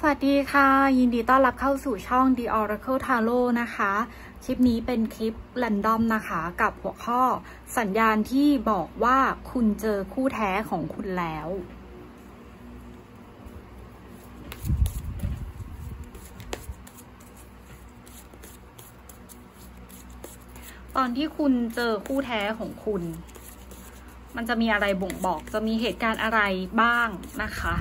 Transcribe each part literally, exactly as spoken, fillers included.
วัสดีค่ะยินดีต้อนรับเข้าสู่ช่อง The Oracle Tarot นะคะคลิปนี้เป็นคลิปแรนดอมนะคะกับหัวข้อสัญญาณที่บอกว่าคุณเจอคู่แท้ของคุณแล้วตอนที่คุณเจอคู่แท้ของคุณมันจะมีอะไรบ่งบอกจะมีเหตุการณ์อะไรบ้างนะคะ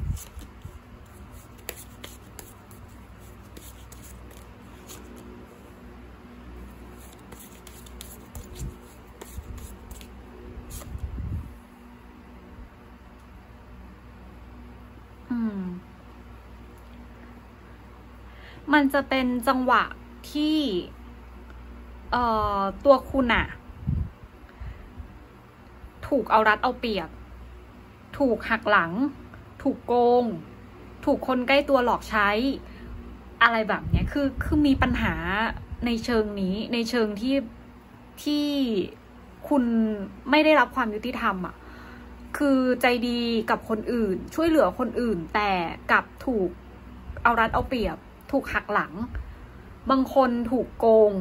มันจะเป็นจังหวะที่เอ่อตัวคุณอะถูกเอารัดเอาเปรียบถูกหักหลังถูกโกงถูกคนใกล้ตัวหลอกใช้อะไรแบบเนี้ยคือคือมีปัญหาในเชิงนี้ในเชิงที่ที่คุณไม่ได้รับความยุติธรรมอ่ะคือใจดีกับคนอื่นช่วยเหลือคนอื่นแต่กลับถูกเอารัดเอาเปรียบถูกหักหลังบางคนถูกโกง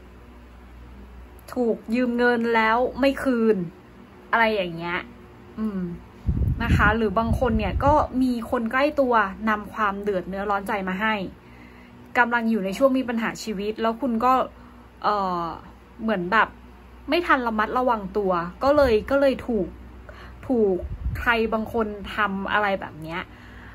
ถูกยืมเงินแล้วไม่คืนอะไรอย่างเงี้ยอืมนะคะหรือบางคนเนี่ยก็มีคนใกล้ตัวนำความเดือดเนื้อร้อนใจมาให้กำลังอยู่ในช่วงมีปัญหาชีวิตแล้วคุณก็เออเหมือนแบบไม่ทันระมัดระวังตัวก็เลยก็เลยถูกถูกใครบางคนทำอะไรแบบเนี้ย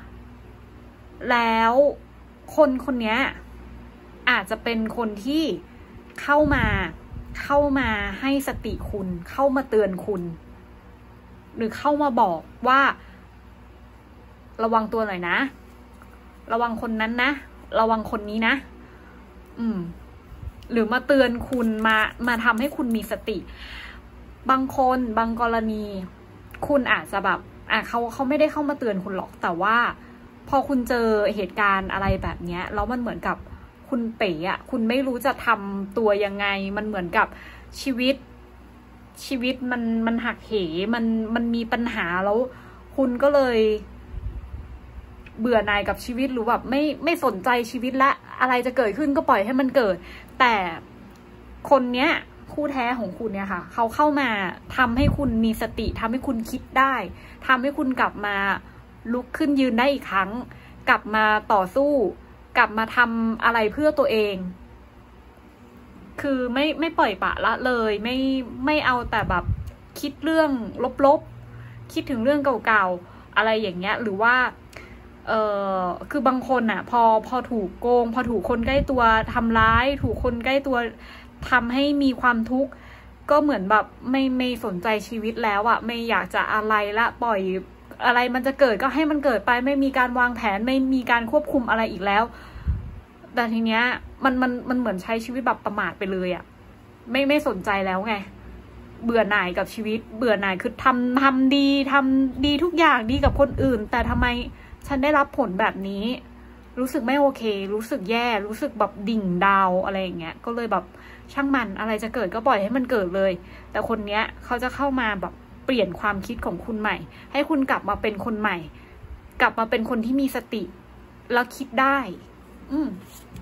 แล้วคนคนนี้อาจจะเป็นคนที่เข้ามาเข้ามาให้สติคุณเข้ามาเตือนคุณหรือเข้ามาบอกว่าระวังตัวหน่อยนะระวังคนนั้นนะระวังคนนี้นะอืมหรือมาเตือนคุณมามาทำให้คุณมีสติบางคนบางกรณีคุณอาจจะแบบอ่ะเขาเขาไม่ได้เข้ามาเตือนคุณหรอกแต่ว่าพอคุณเจอเหตุการณ์อะไรแบบเนี้ยแล้วมันเหมือนกับคุณเป๋อะคุณไม่รู้จะทำตัวยังไงมันเหมือนกับชีวิตชีวิตมันมันหักเหมันมันมีปัญหาแล้วคุณก็เลยเบื่อหน่ายกับชีวิตหรือแบบไม่ไม่สนใจชีวิตละอะไรจะเกิดขึ้นก็ปล่อยให้มันเกิดแต่คนเนี้ยคู่แท้ของคุณเนี่ยค่ะเขาเข้ามาทำให้คุณมีสติทำให้คุณคิดได้ทำให้คุณกลับมาลุกขึ้นยืนได้อีกครั้งกลับมาต่อสู้กลับมาทำอะไรเพื่อตัวเองคือไม่ไม่ปล่อยปละละเลยไม่ไม่เอาแต่แบบคิดเรื่องลบๆคิดถึงเรื่องเก่าๆอะไรอย่างเงี้ยหรือว่าเออคือบางคนอ่ะพอพอถูกโกงพอถูกคนใกล้ตัวทำร้ายถูกคนใกล้ตัวทำให้มีความทุกข์ก็เหมือนแบบไม่ไม่สนใจชีวิตแล้วอ่ะไม่อยากจะอะไรละปล่อยอะไรมันจะเกิดก็ให้มันเกิดไปไม่มีการวางแผนไม่มีการควบคุมอะไรอีกแล้วแต่ทีเนี้ยมันมันมันเหมือนใช้ชีวิตแบบประมาทไปเลยอ่ะไม่ไม่สนใจแล้วไงเบื่อหน่ายกับชีวิตเบื่อหน่ายคือทำทำดีทำดีทุกอย่างดีกับคนอื่นแต่ทำไมฉันได้รับผลแบบนี้รู้สึกไม่โอเครู้สึกแย่รู้สึกแบบดิ่งดาวอะไรอย่างเงี้ยก็เลยแบบช่างมันอะไรจะเกิดก็ปล่อยให้มันเกิดเลยแต่คนเนี้ยเขาจะเข้ามาแบบเปลี่ยนความคิดของคุณใหม่ให้คุณกลับมาเป็นคนใหม่กลับมาเป็นคนที่มีสติแล้วคิดได้อืม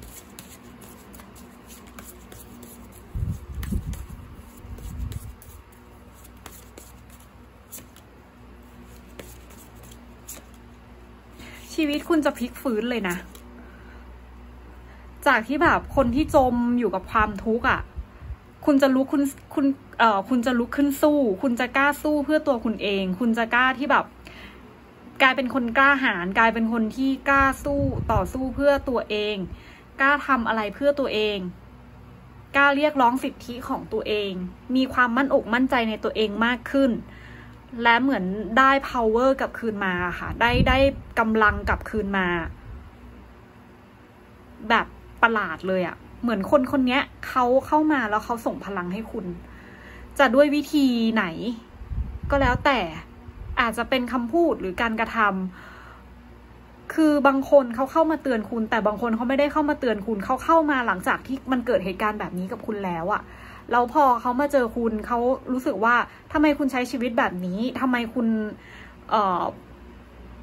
ชีวิตคุณจะพลิกฟื้นเลยนะจากที่แบบคนที่จมอยู่กับความทุกข์อ่ะคุณจะลุกคุณคุณเอ่อคุณจะลุกขึ้นสู้คุณจะกล้าสู้เพื่อตัวคุณเองคุณจะกล้าที่แบบกลายเป็นคนกล้าหาญกลายเป็นคนที่กล้าสู้ต่อสู้เพื่อตัวเองกล้าทำอะไรเพื่อตัวเองกล้าเรียกร้องสิทธิของตัวเองมีความมั่นอกมั่นใจในตัวเองมากขึ้นและเหมือนได้ power กลับคืนมาค่ะได้ได้กำลังกลับคืนมาแบบประหลาดเลยอะเหมือนคนคนนี้เขาเข้ามาแล้วเขาส่งพลังให้คุณจะด้วยวิธีไหนก็แล้วแต่อาจจะเป็นคำพูดหรือการกระทำคือบางคนเขาเข้ามาเตือนคุณแต่บางคนเขาไม่ได้เข้ามาเตือนคุณเขาเข้ามาหลังจากที่มันเกิดเหตุการณ์แบบนี้กับคุณแล้วอะแล้วพอเขามาเจอคุณเขารู้สึกว่าทำไมคุณใช้ชีวิตแบบนี้ทำไมคุณเอ่อ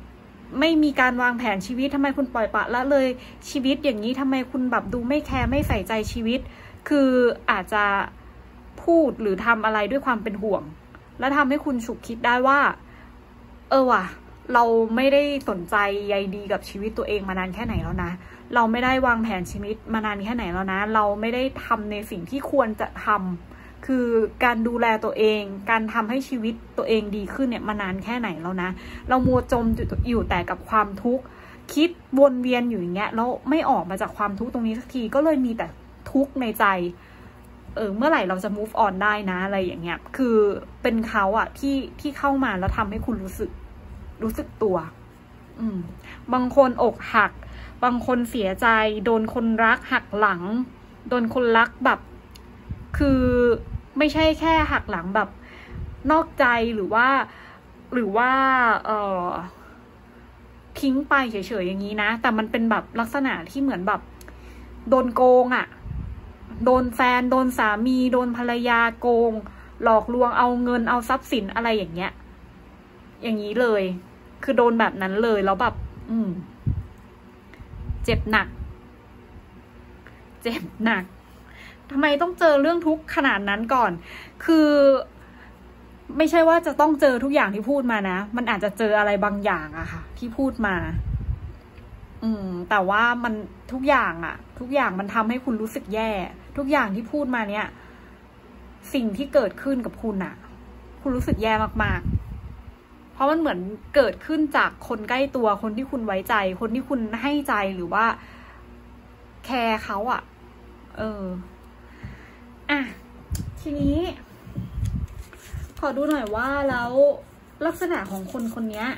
ไม่มีการวางแผนชีวิตทำไมคุณปล่อยปละละเลยชีวิตอย่างนี้ทำไมคุณแบบดูไม่แคร์ไม่ใส่ใจชีวิตคืออาจจะพูดหรือทำอะไรด้วยความเป็นห่วงและทำให้คุณฉุกคิดได้ว่าเออว่ะเราไม่ได้สนใจใยดีกับชีวิตตัวเองมานานแค่ไหนแล้วนะเราไม่ได้วางแผนชีวิตมานานแค่ไหนแล้วนะเราไม่ได้ทำในสิ่งที่ควรจะทำคือการดูแลตัวเองการทำให้ชีวิตตัวเองดีขึ้นเนี่ยมานานแค่ไหนแล้วนะเรามัวจมอยู่แต่กับความทุกข์คิดวนเวียนอยู่อย่างเงี้ยแล้วไม่ออกมาจากความทุกข์ตรงนี้สักทีก็เลยมีแต่ทุกข์ในใจเออเมื่อไหร่เราจะ move on ได้นะอะไรอย่างเงี้ยคือเป็นเขาอะที่ที่เข้ามาแล้วทำให้คุณรู้สึกรู้สึกตัวอืมบางคนอกหักบางคนเสียใจโดนคนรักหักหลังโดนคนรักแบบคือไม่ใช่แค่หักหลังแบบนอกใจหรือว่าหรือว่าเออทิ้งไปเฉยๆอย่างนี้นะแต่มันเป็นแบบลักษณะที่เหมือนแบบโดนโกงอะโดนแฟนโดนสามีโดนภรรยาโกงหลอกลวงเอาเงินเอาทรัพย์สินอะไรอย่างเงี้ยอย่างนี้เลยคือโดนแบบนั้นเลยแล้วแบบอืมเจ็บหนักเจ็บหนักทำไมต้องเจอเรื่องทุกข์ขนาดนั้นก่อนคือไม่ใช่ว่าจะต้องเจอทุกอย่างที่พูดมานะมันอาจจะเจออะไรบางอย่างอะค่ะที่พูดมาอืมแต่ว่ามันทุกอย่างอะทุกอย่างมันทำให้คุณรู้สึกแย่ทุกอย่างที่พูดมาเนี้ยสิ่งที่เกิดขึ้นกับคุณอะคุณรู้สึกแย่มากๆเพราะมันเหมือนเกิดขึ้นจากคนใกล้ตัวคนที่คุณไว้ใจคนที่คุณให้ใจหรือว่าแคร์เขาอะเอออ่ะทีนี้ขอดูหน่อยว่าแล้วลักษณะของคนคนนี้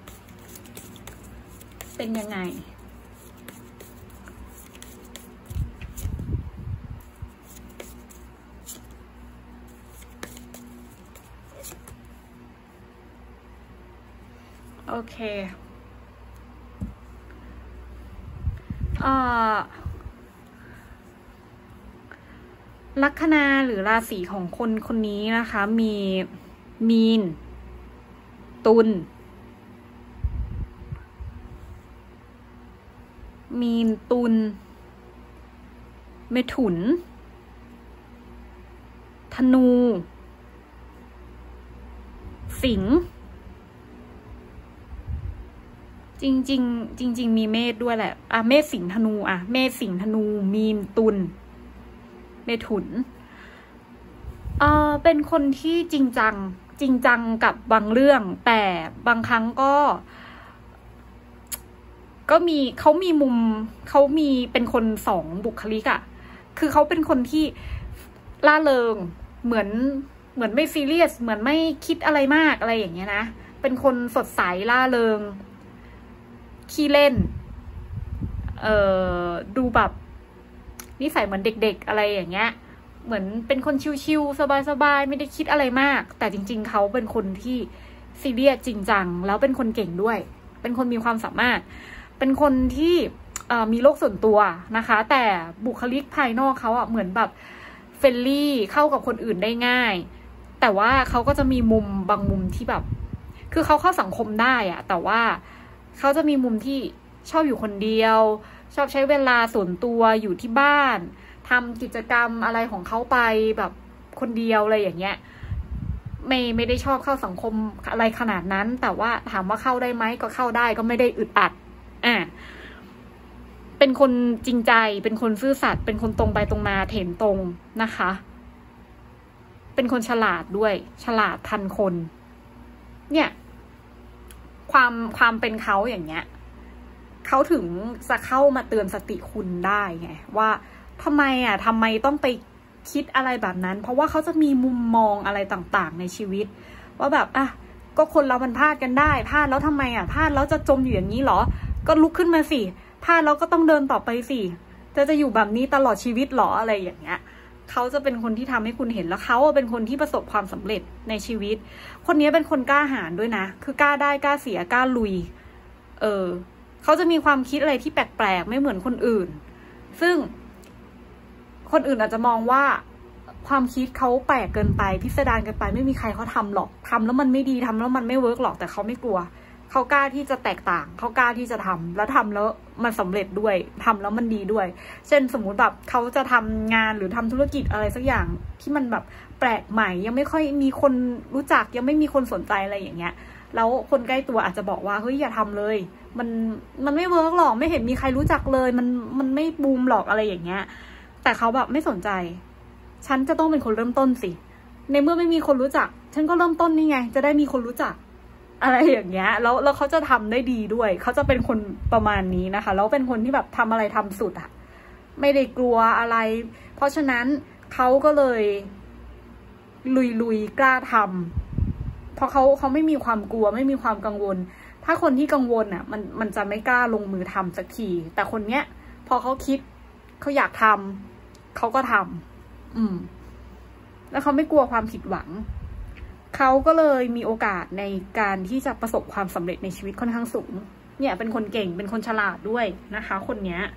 เป็นยังไงโอเคเอ่อลัคนาหรือราศีของคนคนนี้นะคะมีมีนตุลมีนตุลเมถุนธนูสิงห์จริงๆจริงๆมีเมษด้วยแหละอ่ะเมษสิงห์ธนูอ่ะเมษสิงห์ธนูมีนตุลเมถุนเอ่อเป็นคนที่จริงจังจริงจังกับบางเรื่องแต่บางครั้งก็ก็มีเขามีมุมเขามีเป็นคนสองบุคลิกอะคือเขาเป็นคนที่ล่าเริงเหมือนเหมือนไม่ซีเรียสเหมือนไม่คิดอะไรมากอะไรอย่างเงี้ยนะเป็นคนสดใสล่าเริงขี้เล่นเอ่อดูแบบนิสัยเหมือนเด็กๆอะไรอย่างเงี้ยเหมือนเป็นคนชิวๆสบายๆไม่ได้คิดอะไรมากแต่จริงๆเขาเป็นคนที่ซีเรียสจริงจังแล้วเป็นคนเก่งด้วยเป็นคนมีความสามารถเป็นคนที่มีโลกส่วนตัวนะคะแต่บุคลิกภายนอกเขาอ่ะเหมือนแบบเฟรนลี่เข้ากับคนอื่นได้ง่ายแต่ว่าเขาก็จะมีมุมบางมุมที่แบบคือเขาเข้าสังคมได้อ่ะแต่ว่าเขาจะมีมุมที่ชอบอยู่คนเดียวชอบใช้เวลาส่วนตัวอยู่ที่บ้านทำกิจกรรมอะไรของเขาไปแบบคนเดียวอะไรอย่างเงี้ยไม่ไม่ได้ชอบเข้าสังคมอะไรขนาดนั้นแต่ว่าถามว่าเข้าได้ไหมก็เข้าได้ก็ไม่ได้อึดอัดอ่ะเป็นคนจริงใจเป็นคนซื่อสัตย์เป็นคนตรงไปตรงมาเถนตรงนะคะเป็นคนฉลาดด้วยฉลาดทันคนเนี่ยความความเป็นเขาอย่างเงี้ยเขาถึงจะเข้ามาเตือนสติคุณได้ไงว่าทำไมอ่ะทำไมต้องไปคิดอะไรแบบนั้นเพราะว่าเขาจะมีมุมมองอะไรต่างๆในชีวิตว่าแบบอ่ะก็คนเรามันพลาดกันได้พลาดแล้วทำไมอ่ะพลาดแล้วจะจมอยู่อย่างนี้เหรอก็ลุกขึ้นมาสิพลาดแล้วก็ต้องเดินต่อไปสิจะจะอยู่แบบนี้ตลอดชีวิตหรออะไรอย่างเงี้ยเขาจะเป็นคนที่ทำให้คุณเห็นแล้วเขาเป็นคนที่ประสบความสำเร็จในชีวิตคนนี้เป็นคนกล้าหาญด้วยนะคือกล้าได้กล้าเสียกล้าลุยเออเขาจะมีความคิดอะไรที่แปลกๆไม่เหมือนคนอื่นซึ่งคนอื่นอาจจะมองว่าความคิดเขาแปลกเกินไปพิสดารเกินไปไม่มีใครเขาทำหรอกทำแล้วมันไม่ดีทำแล้วมันไม่เวิร์กหรอกแต่เขาไม่กลัวเขากล้าที่จะแตกต่างเขากล้าที่จะทำแล้วทำแล้วมันสำเร็จด้วยทำแล้วมันดีด้วยเช่นสมมุติแบบเขาจะทำงานหรือทำธุรกิจอะไรสักอย่างที่มันแบบแปลกใหม่ยังไม่ค่อยมีคนรู้จักยังไม่มีคนสนใจอะไรอย่างเงี้ยแล้วคนใกล้ตัวอาจจะบอกว่าเฮ้ยอย่าทำเลยมันมันไม่เวิร์กหรอกไม่เห็นมีใครรู้จักเลยมันมันไม่บูมหรอกอะไรอย่างเงี้ยแต่เขาแบบไม่สนใจฉันจะต้องเป็นคนเริ่มต้นสิในเมื่อไม่มีคนรู้จักฉันก็เริ่มต้นนี่ไงจะได้มีคนรู้จักอะไรอย่างเงี้ยแล้วแล้วเขาจะทำได้ดีด้วยเขาจะเป็นคนประมาณนี้นะคะแล้วเป็นคนที่แบบทำอะไรทำสุดอะไม่ได้กลัวอะไรเพราะฉะนั้นเขาก็เลยลุยลุยกล้าทำเพราะเขาเขาไม่มีความกลัวไม่มีความกังวลถ้าคนที่กังวลอะมันมันจะไม่กล้าลงมือทำสักทีแต่คนเนี้ยพอเขาคิดเขาอยากทำเขาก็ทำอืมแล้วเขาไม่กลัวความผิดหวังเขาก็เลยมีโอกาสในการที่จะประสบความสำเร็จในชีวิตค่อนข้างสูงเนี่ยเป็นคนเก่งเป็นคนฉลาดด้วยนะคะคนเนี้ย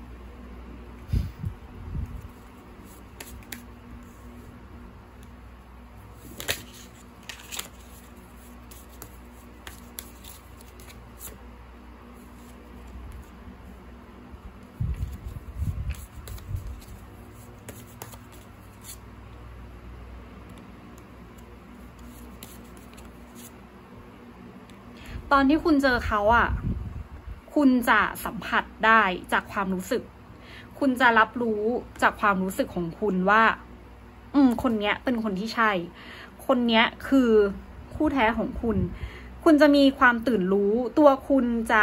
ตอนที่คุณเจอเขาอ่ะคุณจะสัมผัสได้จากความรู้สึกคุณจะรับรู้จากความรู้สึกของคุณว่าอืมคนเนี้ยเป็นคนที่ใช่คนเนี้ยคือคู่แท้ของคุณคุณจะมีความตื่นรู้ตัวคุณจะ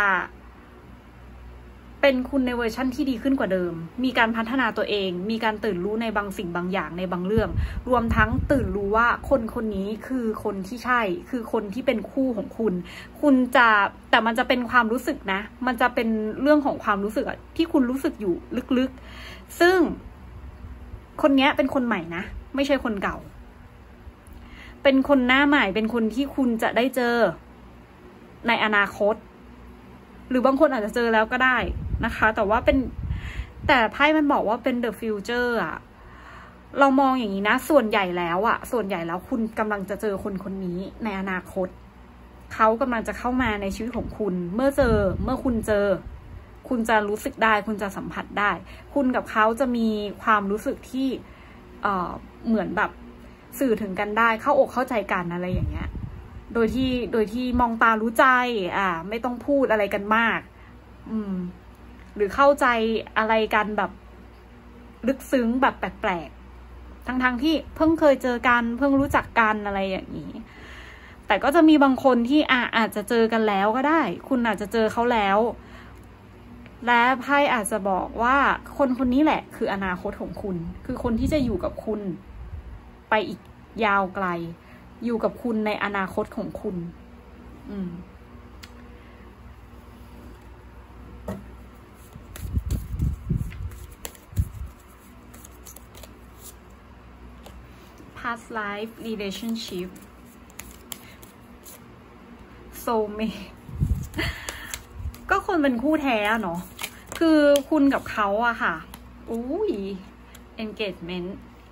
เป็นคุณในเวอร์ชั่นที่ดีขึ้นกว่าเดิมมีการพัฒนาตัวเองมีการตื่นรู้ในบางสิ่งบางอย่างในบางเรื่องรวมทั้งตื่นรู้ว่าคนคนนี้คือคนที่ใช่คือคนที่เป็นคู่ของคุณคุณจะแต่มันจะเป็นความรู้สึกนะมันจะเป็นเรื่องของความรู้สึกอะที่คุณรู้สึกอยู่ลึกๆซึ่งคนนี้เป็นคนใหม่นะไม่ใช่คนเก่าเป็นคนหน้าใหม่เป็นคนที่คุณจะได้เจอในอนาคตหรือบางคนอาจจะเจอแล้วก็ได้นะคะแต่ว่าเป็นแต่ไพ่มันบอกว่าเป็น the future อะเรามองอย่างนี้นะส่วนใหญ่แล้วอะส่วนใหญ่แล้วคุณกำลังจะเจอคนคนนี้ในอนาคตเขากำลังจะเข้ามาในชีวิตของคุณเมื่อเจอเมื่อคุณเจอคุณจะรู้สึกได้คุณจะสัมผัสได้คุณกับเขาจะมีความรู้สึกที่เอ่อเหมือนแบบสื่อถึงกันได้เข้าอกเข้าใจกันอะไรอย่างเงี้ยโดยที่โดยที่มองตารู้ใจอ่าไม่ต้องพูดอะไรกันมากอืมหรือเข้าใจอะไรกันแบบลึกซึ้งแบบแปลกๆทั้งๆที่เพิ่งเคยเจอกันเพิ่งรู้จักกันอะไรอย่างนี้แต่ก็จะมีบางคนที่อ่าอาจจะเจอกันแล้วก็ได้คุณอาจจะเจอเขาแล้วและไพ่อาจจะบอกว่าคนคนนี้แหละคืออนาคตของคุณคือคนที่จะอยู่กับคุณไปอีกยาวไกลอยู่กับคุณในอนาคตของคุณอืม past life relationship soulmate ก็คนเป็นคู่แท้เนาะคือคุณกับเขาอะค่ะอุ้ย engagement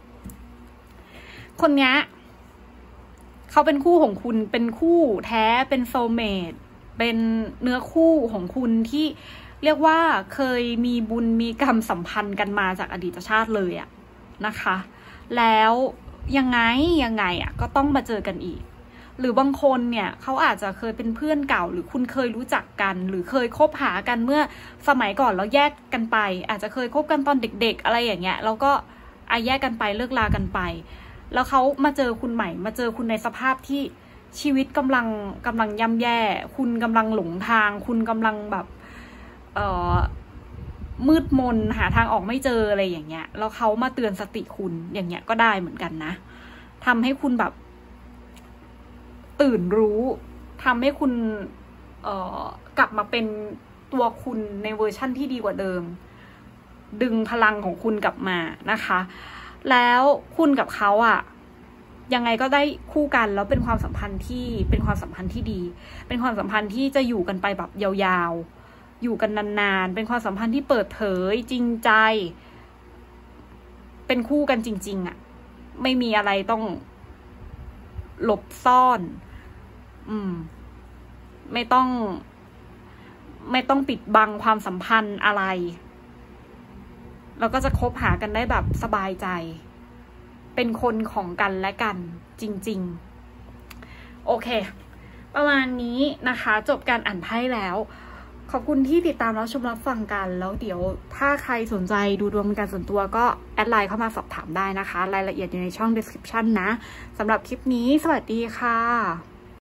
คนนี้เขาเป็นคู่ของคุณเป็นคู่แท้เป็นโซลเมทเป็นเนื้อคู่ของคุณที่เรียกว่าเคยมีบุญมีกรรมสัมพันธ์กันมาจากอดีตชาติเลยอะนะคะแล้วยังไงยังไงอะก็ต้องมาเจอกันอีกหรือบางคนเนี่ยเขาอาจจะเคยเป็นเพื่อนเก่าหรือคุณเคยรู้จักกันหรือเคยคบหากันเมื่อสมัยก่อนแล้วแยกกันไปอาจจะเคยคบกันตอนเด็กๆอะไรอย่างเงี้ยแล้วก็อาแยกกันไปเลิกลากันไปแล้วเขามาเจอคุณใหม่มาเจอคุณในสภาพที่ชีวิตกำลังกำลังย่ำแย่คุณกำลังหลงทางคุณกำลังแบบเอ่อมืดมนหาทางออกไม่เจออะไรอย่างเงี้ยแล้วเขามาเตือนสติคุณอย่างเงี้ยก็ได้เหมือนกันนะทำให้คุณแบบตื่นรู้ทำให้คุณเอ่อกลับมาเป็นตัวคุณในเวอร์ชั่นที่ดีกว่าเดิมดึงพลังของคุณกลับมานะคะแล้วคุณกับเขาอ่ะยังไงก็ได้คู่กันแล้วเป็นความสัมพันธ์ที่เป็นความสัมพันธ์ที่ดีเป็นความสัมพันธ์ที่จะอยู่กันไปแบบยาวๆอยู่กันนานๆเป็นความสัมพันธ์ที่เปิดเผยจริงใจเป็นคู่กันจริงๆอ่ะไม่มีอะไรต้องหลบซ่อนอืมไม่ต้องไม่ต้องปิดบังความสัมพันธ์อะไรแล้วก็จะคบหากันได้แบบสบายใจเป็นคนของกันและกันจริงๆโอเคประมาณนี้นะคะจบการอ่านไพ่แล้วขอบคุณที่ติดตามรับชมรับฟังกันแล้วเดี๋ยวถ้าใครสนใจดูดวงเป็นการส่วนตัวก็แอดไลน์เข้ามาสอบถามได้นะคะรายละเอียดอยู่ในช่อง description นะสำหรับคลิปนี้สวัสดีค่ะ